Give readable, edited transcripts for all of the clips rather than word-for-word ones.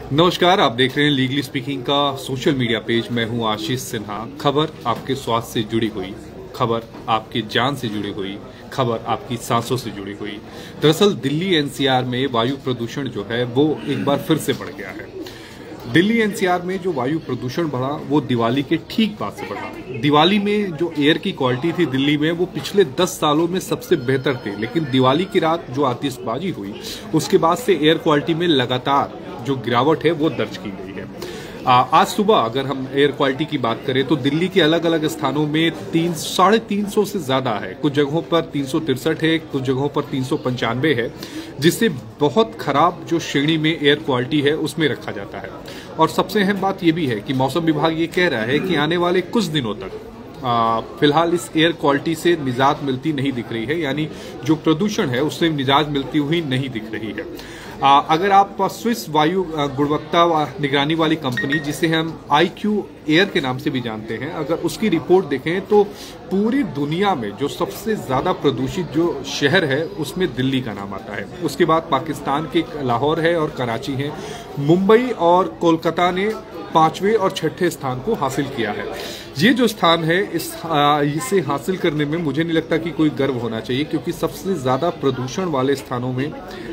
नमस्कार, आप देख रहे हैं लीगली स्पीकिंग का सोशल मीडिया पेज। मैं हूं आशीष सिन्हा। खबर आपके स्वास्थ्य से जुड़ी हुई, खबर आपकी जान से जुड़ी हुई, खबर आपकी सांसों से जुड़ी हुई। दरअसल दिल्ली एनसीआर में वायु प्रदूषण जो है वो एक बार फिर से बढ़ गया है। दिल्ली एनसीआर में जो वायु प्रदूषण बढ़ा वो दिवाली के ठीक बाद से बढ़ा। दिवाली में जो एयर की क्वालिटी थी दिल्ली में वो पिछले 10 सालों में सबसे बेहतर थी, लेकिन दिवाली की रात जो आतिशबाजी हुई उसके बाद से एयर क्वालिटी में लगातार जो गिरावट है वो दर्ज की गई है। आज सुबह अगर हम एयर क्वालिटी की बात करें तो दिल्ली के अलग अलग स्थानों में 350 से ज्यादा है, कुछ जगहों पर 363 है, कुछ जगहों पर 395 है, जिससे बहुत खराब जो श्रेणी में एयर क्वालिटी है उसमें रखा जाता है। और सबसे अहम बात यह भी है कि मौसम विभाग ये कह रहा है कि आने वाले कुछ दिनों तक फिलहाल इस एयर क्वालिटी से निजात मिलती नहीं दिख रही है, यानी जो प्रदूषण है उससे निजात मिलती हुई नहीं दिख रही है। अगर आप स्विस वायु गुणवत्ता निगरानी वाली कंपनी, जिसे हम IQ एयर के नाम से भी जानते हैं, अगर उसकी रिपोर्ट देखें तो पूरी दुनिया में जो सबसे ज्यादा प्रदूषित जो शहर है उसमें दिल्ली का नाम आता है। उसके बाद पाकिस्तान के लाहौर है और कराची है। मुंबई और कोलकाता ने 5वें और 6ठे स्थान को हासिल किया है। ये जो स्थान है इसे हासिल करने में मुझे नहीं लगता कि कोई गर्व होना चाहिए, क्योंकि सबसे ज्यादा प्रदूषण वाले स्थानों में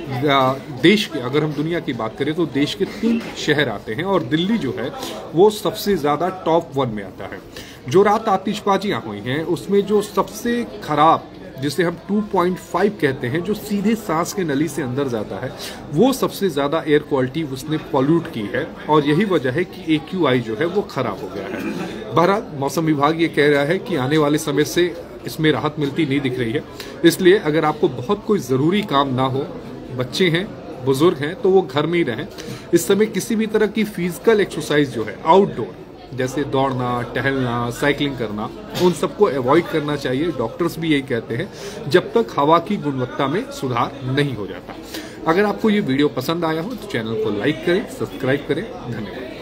देश के, अगर हम दुनिया की बात करें तो देश के 3 शहर आते हैं और दिल्ली जो है वो सबसे ज्यादा टॉप 1 में आता है। जो रात आतिशबाजियां हुई हैं उसमें जो सबसे खराब, जिसे हम 2.5 कहते हैं, जो सीधे सांस के नली से अंदर जाता है, वो सबसे ज्यादा एयर क्वालिटी उसने पॉल्यूट की है और यही वजह है कि AQI जो है वो खराब हो गया है। बहरहाल मौसम विभाग ये कह रहा है कि आने वाले समय से इसमें राहत मिलती नहीं दिख रही है। इसलिए अगर आपको बहुत कोई जरूरी काम ना हो, बच्चे हैं, बुजुर्ग हैं, तो वो घर में ही रहें। इस समय किसी भी तरह की फिजिकल एक्सरसाइज जो है आउटडोर, जैसे दौड़ना, टहलना, साइकिलिंग करना, उन सबको अवॉइड करना चाहिए। डॉक्टर्स भी यही कहते हैं, जब तक हवा की गुणवत्ता में सुधार नहीं हो जाता। अगर आपको ये वीडियो पसंद आया हो तो चैनल को लाइक करें, सब्सक्राइब करें। धन्यवाद।